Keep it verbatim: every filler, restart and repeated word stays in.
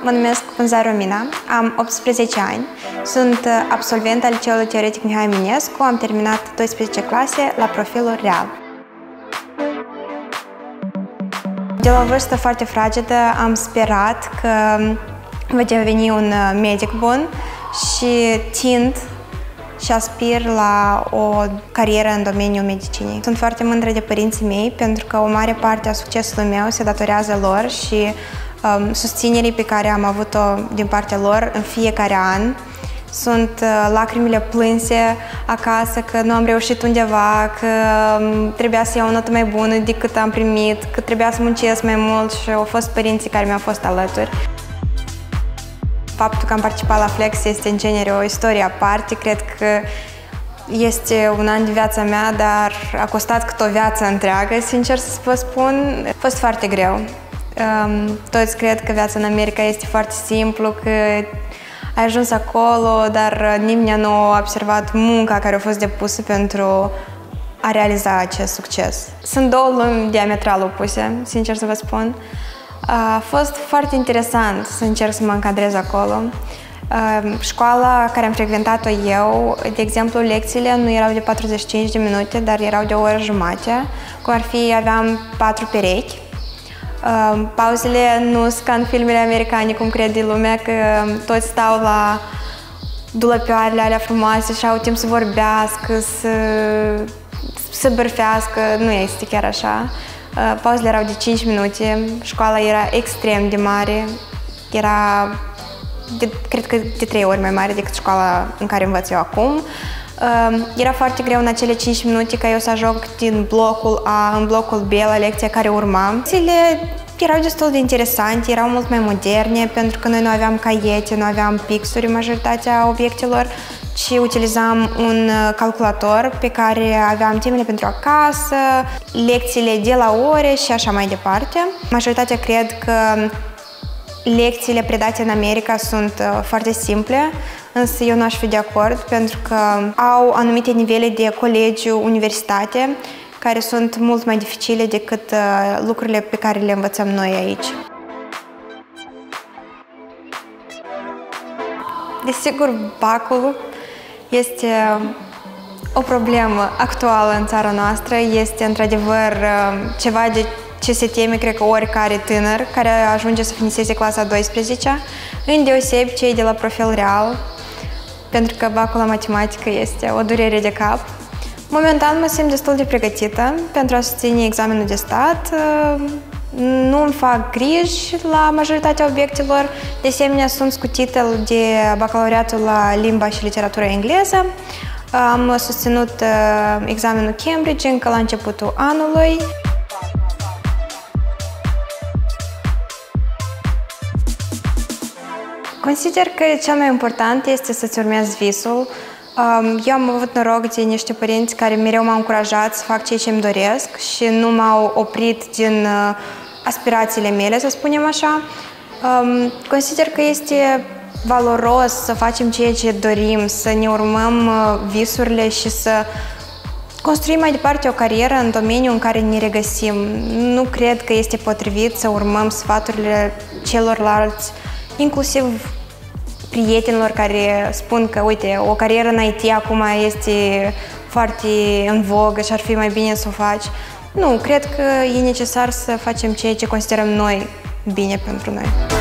mă numesc Punza Romina, am optsprezece ani, sunt absolvent al Liceului Teoretic Mihai Eminescu, am terminat douăsprezece clase la profilul real. De la o vârstă foarte fragedă am sperat că voi deveni un medic bun și tind și aspir la o carieră în domeniul medicinii. Sunt foarte mândră de părinții mei pentru că o mare parte a succesului meu se datorează lor și um, susținerii pe care am avut-o din partea lor în fiecare an. Sunt uh, lacrimile plânse acasă că nu am reușit undeva, că um, trebuia să iau o notă mai bună decât am primit, că trebuia să muncesc mai mult și au fost părinții care mi-au fost alături. Faptul că am participat la Flex este în genere o istorie aparte. Cred că este un an de viața mea, dar a costat cât o viață întreagă, sincer să vă spun. A fost foarte greu. Toți cred că viața în America este foarte simplu, că ai ajuns acolo, dar nimeni nu a observat munca care a fost depusă pentru a realiza acest succes. Sunt două lumi diametral opuse, sincer să vă spun. A fost foarte interesant să încerc să mă încadrez acolo. Școala care am frecventat-o eu, de exemplu, lecțiile nu erau de patruzeci și cinci de minute, dar erau de o oră jumate. Cum ar fi, aveam patru perechi. Pauzele nu sunt ca în filmele americane, cum crede lumea, că toți stau la dulăpioarele alea frumoase și au timp să vorbească, să, să bârfească. Nu este chiar așa. Pauzele erau de cinci minute, școala era extrem de mare, era, de, cred că, de trei ori mai mare decât școala în care învăț eu acum. Era foarte greu în acele cinci minute ca eu să ajung din blocul A în blocul B la lecția care urma. Lecțiile erau destul de interesante, erau mult mai moderne, pentru că noi nu aveam caiete, nu aveam pixuri în majoritatea obiectelor, ci utilizam un calculator pe care aveam temele pentru acasă, lecțiile de la ore și așa mai departe. Majoritatea cred că lecțiile predate în America sunt foarte simple, însă eu nu aș fi de acord pentru că au anumite nivele de colegiu, universitate, care sunt mult mai dificile decât lucrurile pe care le învățăm noi aici. Desigur, bacul este o problemă actuală în țara noastră, este într-adevăr ceva de ce se teme, cred că oricare tânăr care ajunge să finiseze clasa a douăsprezecea, îndeosebi cei de la profil real, pentru că bacul la matematică este o durere de cap. Momentan mă simt destul de pregătită pentru a susține examenul de stat. Nu îmi fac griji la majoritatea obiectelor. De asemenea, sunt scutită de bacalaureatul la limba și literatură engleză. Am susținut examenul Cambridge încă la începutul anului. Consider că cel mai important este să-ți urmezi visul. Eu am avut noroc de niște părinți care mereu m-au încurajat să fac ceea ce îmi doresc și nu m-au oprit din aspirațiile mele, să spunem așa. Consider că este valoros să facem ceea ce dorim, să ne urmăm visurile și să construim mai departe o carieră în domeniul în care ne regăsim. Nu cred că este potrivit să urmăm sfaturile celorlalți, inclusiv prietenilor care spun că, uite, o carieră în I T acum este foarte în vogă și ar fi mai bine să o faci. Nu, cred că e necesar să facem ceea ce considerăm noi bine pentru noi.